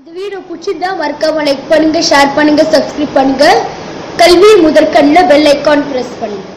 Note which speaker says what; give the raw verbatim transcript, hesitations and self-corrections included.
Speaker 1: இந்த வீடியோ பிடிச்சிருந்தா மறக்காம லைக் பண்ணுங்க, ஷேர் பண்ணுங்க, சப்ஸ்கிரைப் பண்ணுங்க. கல்வி முதற்கண்ணில் பெல் ஐகான் பிரஸ் பண்ணுங்க.